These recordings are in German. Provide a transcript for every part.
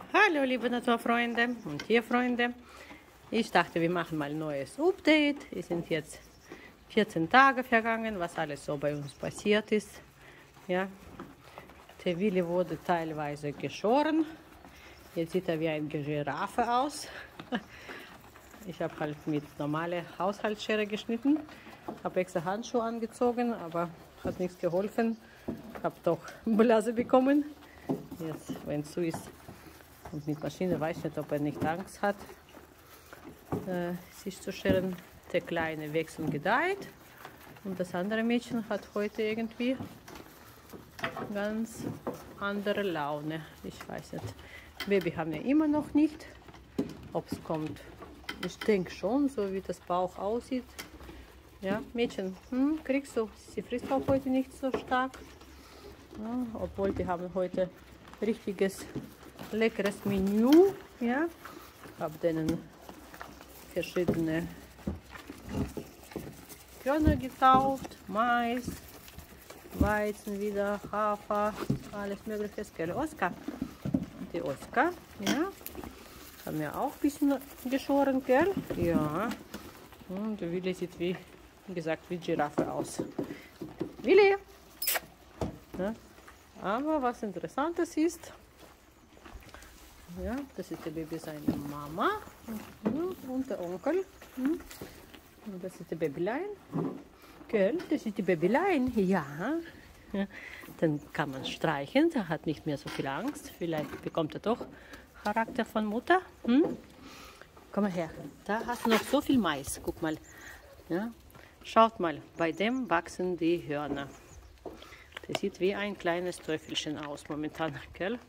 Hallo liebe Naturfreunde und Tierfreunde. Ich dachte, wir machen mal ein neues Update. Es sind jetzt 14 Tage vergangen, was alles so bei uns passiert ist. Ja, der Willi wurde teilweise geschoren. Jetzt sieht er wie eine Giraffe aus. Ich habe halt mit normaler Haushaltsschere geschnitten. Habe extra Handschuhe angezogen, aber hat nichts geholfen. Habe doch Blase bekommen. Jetzt, wenn es so ist. Und mit Maschine weiß ich nicht, ob er nicht Angst hat, sich zu scheren. Der Kleine wächst und gedeiht. Und das andere Mädchen hat heute irgendwie ganz andere Laune. Ich weiß nicht. Baby haben wir immer noch nicht. Ob es kommt, ich denke schon, so wie das Bauch aussieht. Ja, Mädchen, kriegst du? Sie frisst auch heute nicht so stark. Ja, obwohl wir haben heute richtiges leckeres Menü. Ja, habe denen verschiedene Körner gekauft, Mais, Weizen wieder, Hafer, alles mögliche. Gell, Oskar? Die Oskar, ja, haben wir auch ein bisschen geschoren, gell? Ja. Und der Willi sieht wie gesagt wie Giraffe aus. Willi! Ja. Aber was Interessantes ist, ja, das ist der Baby seine Mama und der Onkel. Und das ist der Babylein. Gell? Das ist die Babylein. Ja. Dann kann man streichen. Der hat nicht mehr so viel Angst. Vielleicht bekommt er doch Charakter von Mutter. Komm mal her. Da hast du noch so viel Mais. Guck mal. Ja. Schaut mal. Bei dem wachsen die Hörner. Der sieht wie ein kleines Teufelchen aus momentan. Gell?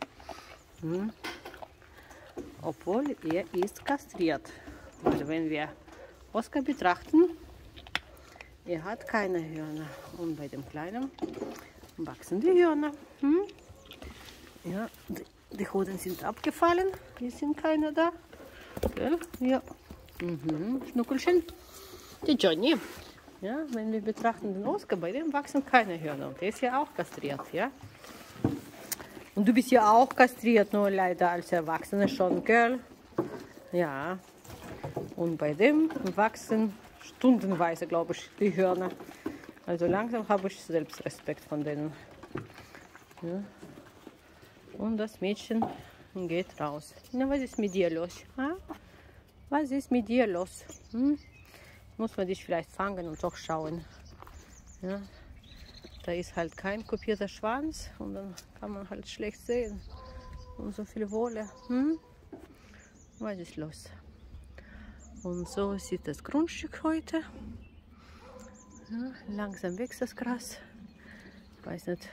Obwohl er ist kastriert. Weil wenn wir Oskar betrachten, er hat keine Hörner. Und bei dem Kleinen wachsen die Hörner. Ja, die Hoden sind abgefallen. Hier sind keine da. Gell? Ja. Schnuckelchen. Die Johnny. Ja, wenn wir betrachten den Oskar, bei dem wachsen keine Hörner. Und der ist ja auch kastriert. Ja? Und du bist ja auch kastriert, nur leider als Erwachsene schon, gell? Ja. Und bei dem wachsen stundenweise, glaube ich, die Hörner. Also langsam habe ich selbst Respekt von denen. Ja. Und das Mädchen geht raus. Na, was ist mit dir los? Ha? Was ist mit dir los? Muss man dich vielleicht fangen und doch schauen. Ja. Da ist halt kein kopierter Schwanz und dann kann man halt schlecht sehen. Und so viel Wolle. Was ist los? Und so sieht das Grundstück heute. Ja, langsam wächst das Gras. Ich weiß nicht,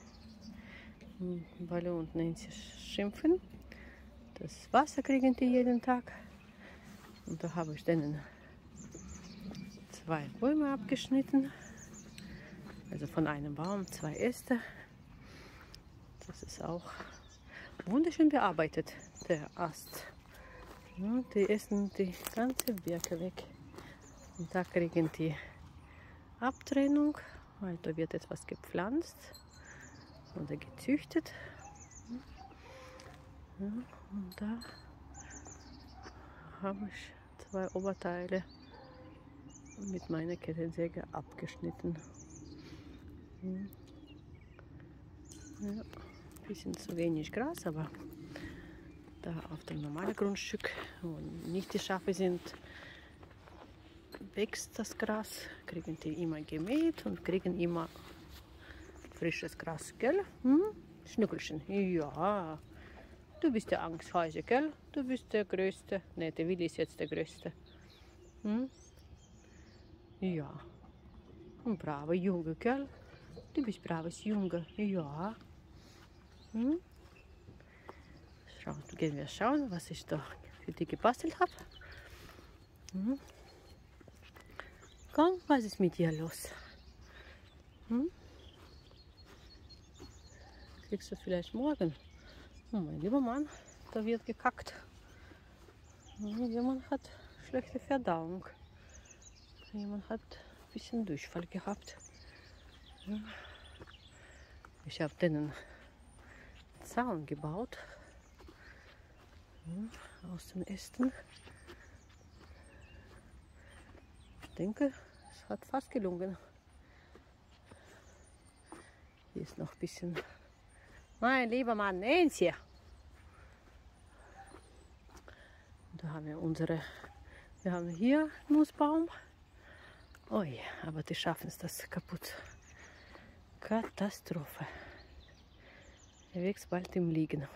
Balu und Nancy schimpfen. Das Wasser kriegen die jeden Tag. Und da habe ich denen 2 Bäume abgeschnitten. Also von einem Baum 2 Äste. Das ist auch wunderschön bearbeitet, der Ast. Ja, die essen die ganze Birke weg. Und da kriegen die Abtrennung, weil da wird etwas gepflanzt oder gezüchtet. Ja, und da habe ich 2 Oberteile mit meiner Kettensäge abgeschnitten. Ja, ein bisschen zu wenig Gras, aber da auf dem normalen Grundstück, wo nicht die Schafe sind, wächst das Gras, kriegen die immer gemäht und kriegen immer frisches Gras, gell? Schnuckelchen, ja. Du bist der Angsthase, gell? Du bist der Größte. Ne, der Willi ist jetzt der Größte. Ja. Ein braver Junge, gell? Du bist braves Junge, ja. Gehen wir schauen, was ich da für die gebastelt habe. Komm, was ist mit dir los? Kriegst du vielleicht morgen? Oh, mein lieber Mann, da wird gekackt. Jemand hat schlechte Verdauung. Jemand hat ein bisschen Durchfall gehabt. Ich habe denen Zaun gebaut. Ja, aus den Ästen. Ich denke, es hat fast gelungen. Hier ist noch ein bisschen. Mein lieber Mann, Nancy. Da haben wir haben hier einen Nussbaum. Ui, aber die schaffen es das kaputt. Katastrophe. Er wächst bald im Liegen.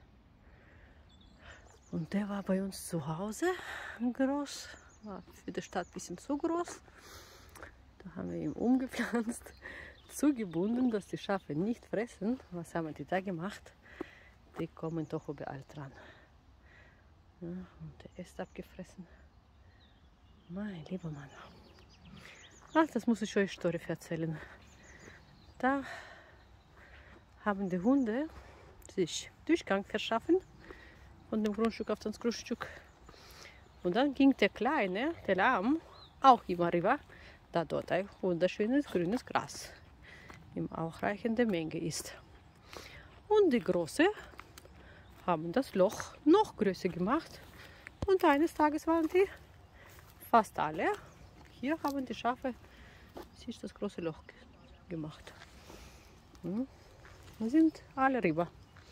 Und der war bei uns zu Hause groß. War für die Stadt ein bisschen zu groß. Da haben wir ihn umgepflanzt, zugebunden, dass die Schafe nicht fressen. Was haben die da gemacht? Die kommen doch überall dran. Ja, und der ist abgefressen. Mein lieber Mann. Ach, das muss ich euch Story erzählen. Da haben die Hunde sich Durchgang verschaffen von dem Grundstück auf das Grundstück. Und dann ging der Kleine, der Lamm, auch immer rüber, da dort ein wunderschönes grünes Gras in ausreichender Menge ist. Und die Große haben das Loch noch größer gemacht. Und eines Tages waren die fast alle. Hier haben die Schafe sich das große Loch gemacht. Da sind alle rüber.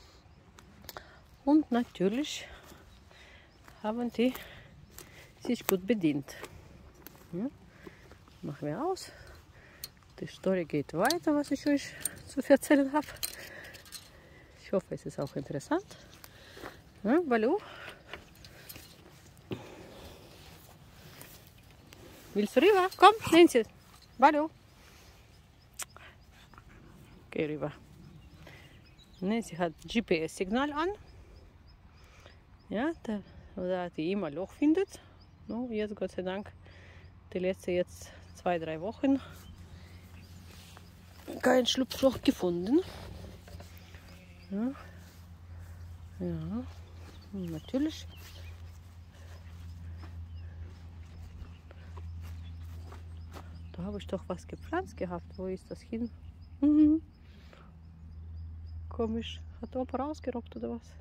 Und natürlich haben die sich gut bedient. Ja, machen wir aus. Die Story geht weiter, was ich euch zu erzählen habe. Ich hoffe, es ist auch interessant. Ja, Balu? Willst du rüber? Komm, Nancy. Balu. Geh rüber. Nancy hat GPS-Signal an. Ja, da die immer Loch findet. No, jetzt Gott sei Dank die letzte jetzt 2-3 Wochen kein Schlupfloch gefunden. Ja, ja, natürlich. Da habe ich doch was gepflanzt gehabt. Wo ist das hin? Komisch. Hat Opa rausgerobbt oder was?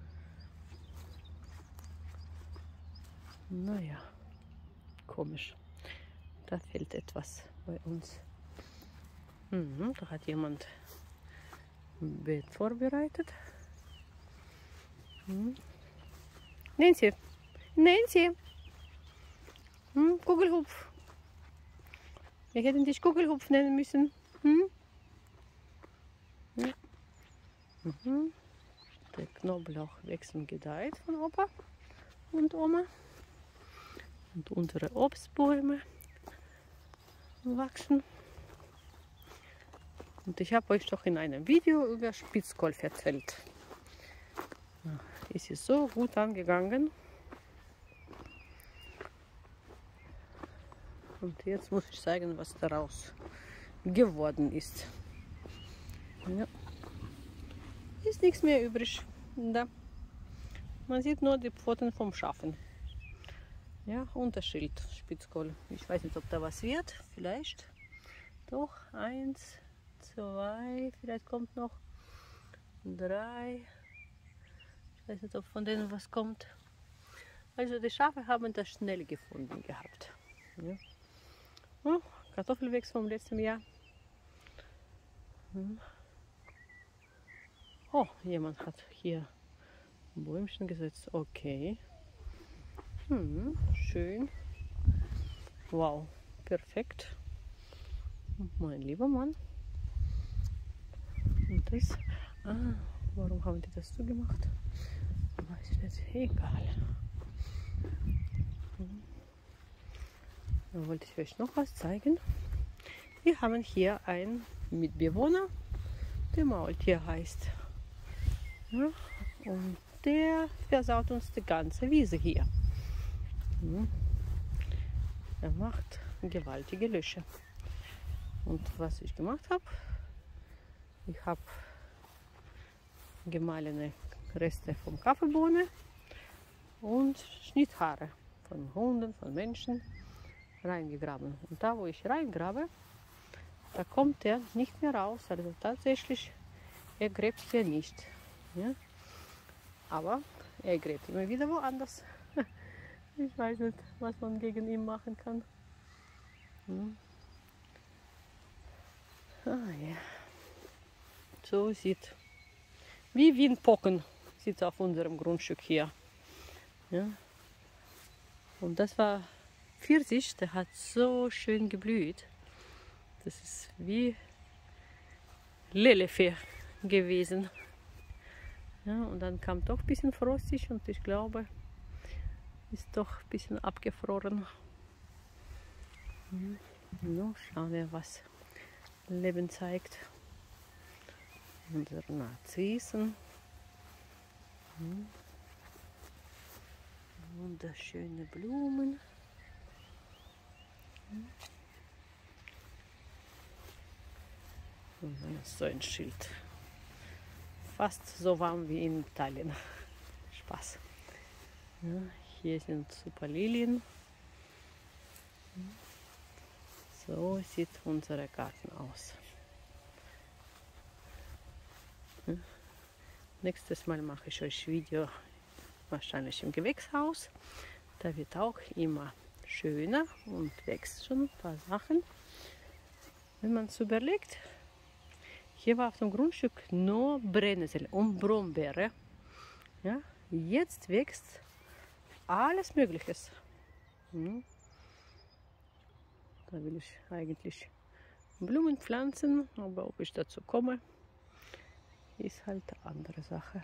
Naja, komisch. Da fehlt etwas bei uns. Da hat jemand ein Beet vorbereitet. Nancy, Nancy, Kugelhupf. Wir hätten dich Kugelhupf nennen müssen. Ja. Der Knoblauch wächst und gedeiht von Opa und Oma. Und unsere Obstbäume wachsen. Und ich habe euch doch in einem Video über Spitzkohl erzählt. Ja, es ist so gut angegangen. Und jetzt muss ich zeigen, was daraus geworden ist. Ja. Ist nichts mehr übrig. Da. Man sieht nur die Pfoten vom Schafen. Ja, und das Schild Spitzkohl. Ich weiß nicht, ob da was wird. Vielleicht. Doch. 1, 2. Vielleicht kommt noch 3. Ich weiß nicht, ob von denen was kommt. Also die Schafe haben das schnell gefunden gehabt. Ja. Oh, Kartoffelwächs vom letzten Jahr. Oh, jemand hat hier ein Bäumchen gesetzt. Okay. Schön. Wow, perfekt. Mein lieber Mann. Und das. Warum haben die das so gemacht? Weiß ich nicht. Egal. Dann wollte ich euch noch was zeigen. Wir haben hier einen Mitbewohner, der Maultier heißt. Ja, und der versaut uns die ganze Wiese hier. Er macht gewaltige Löcher. Und was ich gemacht habe, ich habe gemahlene Reste vom Kaffeebohne und Schnitthaare von Hunden, von Menschen reingegraben. Und da, wo ich reingrabe, da kommt er nicht mehr raus. Also tatsächlich, er gräbt hier nicht. Ja? Aber er gräbt immer wieder woanders. Ich weiß nicht, was man gegen ihn machen kann. Ah, ja. So sieht wie Windpocken sieht auf unserem Grundstück hier. Ja. Und das war Pfirsich, der hat so schön geblüht. Das ist wie Lelefee gewesen. Ja, und dann kam doch ein bisschen frostig und ich glaube, ist doch ein bisschen abgefroren. No, schauen wir, was Leben zeigt. Unsere Narzissen. Wunderschöne Blumen. Und dann ist so ein Schild. Fast so warm wie in Italien. Spaß. Ja, hier sind super Lilien. So sieht unser Garten aus. Nächstes Mal mache ich euch Video wahrscheinlich im Gewächshaus. Da wird auch immer schöner und wächst schon ein paar Sachen. Wenn man es überlegt, hier war auf dem Grundstück nur Brennnessel und Brombeere. Ja, jetzt wächst alles Mögliche. Da will ich eigentlich Blumen pflanzen, aber ob ich dazu komme, ist halt eine andere Sache.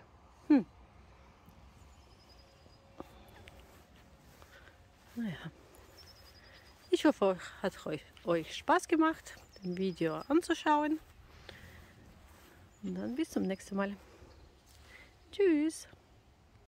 Naja. Ich hoffe, hat euch Spaß gemacht, das Video anzuschauen. Und dann bis zum nächsten Mal. Tschüss!